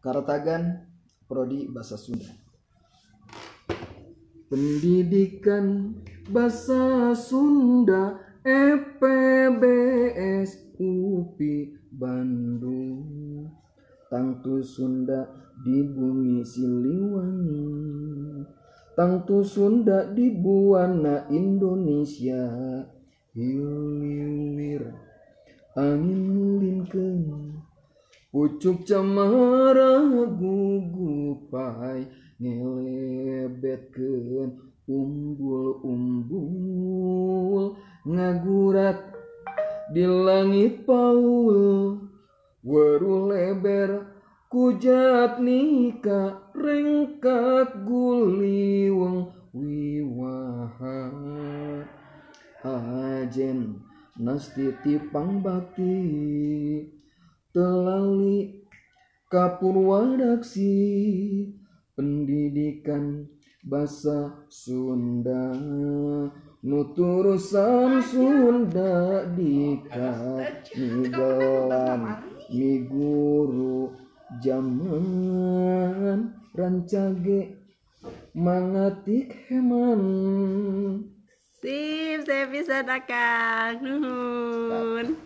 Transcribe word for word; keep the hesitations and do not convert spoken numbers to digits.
Karatagan Prodi Bahasa Sunda. Pendidikan Bahasa Sunda E P B S U P I Bandung. Tangtu Sunda di bumi Siliwangi, tangtu Sunda di buana Indonesia. Hilir angin ngulinkeun, pucuk cemara gugupai, ngelebetkeun umbul-umbul, ngagurat di langit paul. Weruh leber kujat nika rengkak guliweng wiwaha. Ajen nastiti pangbakti telali kapurwadaksi. Pendidikan Bahasa Sunda nuturusan Sunda dikat nigelan miguru zaman rancage mangatik heman. Sip, saya bisa Akang. Nuhun.